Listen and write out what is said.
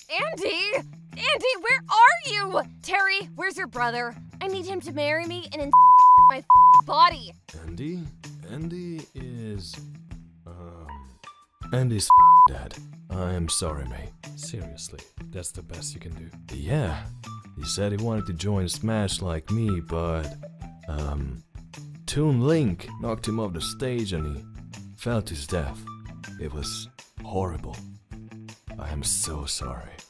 Andy! Andy, where are you? Tery, where's your brother? I need him to marry me and my body. Andy? Andy's dead. I am sorry, mate. Seriously, that's the best you can do. Yeah, he said he wanted to join Smash like me, but Toon Link knocked him off the stage and he fell to his death. It was horrible. I am so sorry.